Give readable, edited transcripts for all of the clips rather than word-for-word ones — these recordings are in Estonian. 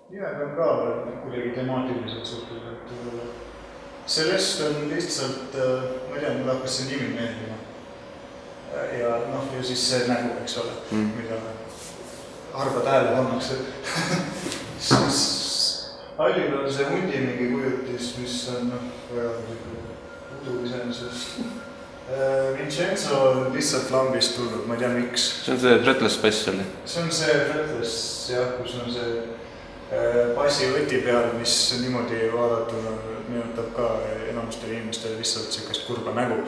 Nimega on ka kuidagi temaatiliselt suhteliselt. Sellest on lihtsalt, ma ei tea, mul hakkas see nimi meeldima. Ja siis see nägu, eks ole, mida harva tähele pannakse. Siis Allil on see hundi mingi kujutis, mis on väga udu iseenesest. Vincenzo on lihtsalt lambist tulnud, ma ei tea miks. See on see Fretless pass oli? See on see Fretless, jah, kus on see passi võti peal, mis niimoodi vaadatuna meenutab ka enamustele inimestele lihtsalt sellist kurba nägu.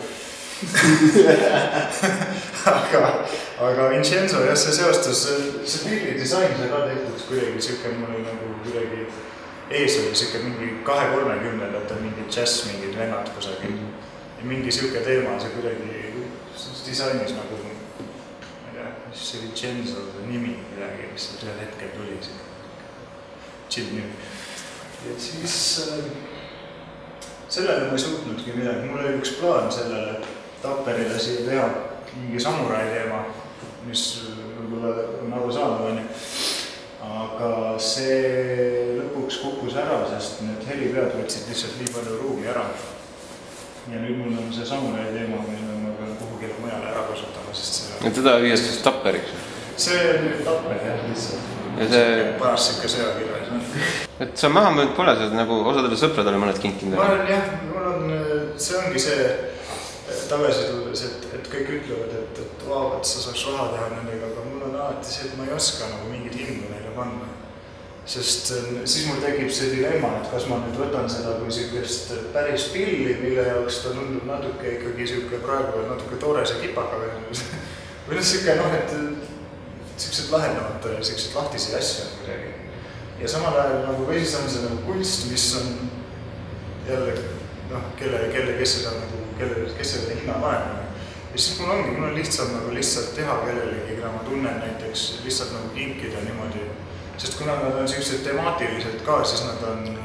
Aga Vincenzo, jah, see seostus, see pillidisain sai ka tehtud kuidagi siuke, mul oli nagu kuidagi ees oli siuke mingi 2-30-ndate mingi džäss, mingid vennad kusagil. Ja mingi siuke teema, see kuidagi disainis nagu, ma ei tea, mis see Vincenzo nimi midagi, mis ühel hetkel tuli siuke. Chill nimi. Ja siis sellele ma ei suutnudki midagi. Mul oli üks plaan sellele Tapperile siia teha mingi samurai teema, mis võib-olla on aru saanud on. Aga see lõpuks kukkus ära, sest need helipead võtsid lihtsalt nii palju ruumi ära. Ja nüüd mul on see samurai teema, mille ma pean kuhugile mujale ära kasutama, sest see... Ja teda viies siis Tapperiks? See on nüüd Tapper, jah, lihtsalt. Ja see... Paras siuke sõjakirjas. Et sa maha mõeld pole, sa nagu osadele sõpradele mõned kinkinud? Ma olen jah, see ongi see tagasitules, et kõik ütlevad, et vaavad, sa saaks raha teha nendega, aga mul on alati see, et ma ei oska nagu mingit hindu neile panna. Sest siis mul tekib see dilemma, et kas ma nüüd võtan seda kui siukest päris pilli, mille jaoks ta tundub natuke ikkagi siuke praegu natuke toores ja kipaka või siuke et siuksed lahendamata ja siuksed lahtisi asju on kuidagi. Ja samal ajal nagu või siis on see nagu kunst, mis on jälle, kes selle hinna paneb. Ja siis mul on lihtsalt teha kellelegi, keda ma tunnen näiteks lihtsalt nagu kinkida niimoodi. Sest kuna nad on siuksed temaatiliselt ka, siis nad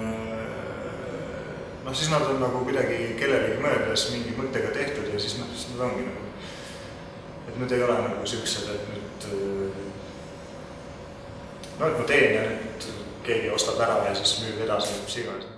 on nagu kuidagi kellelegi mõeldes mingi mõttega tehtud ja siis nad ongi nagu, et nüüd ei ole nagu siuksed, et nüüd et ma teen ja nüüd keegi ostab ära ja siis müüb edasi, mis iganes.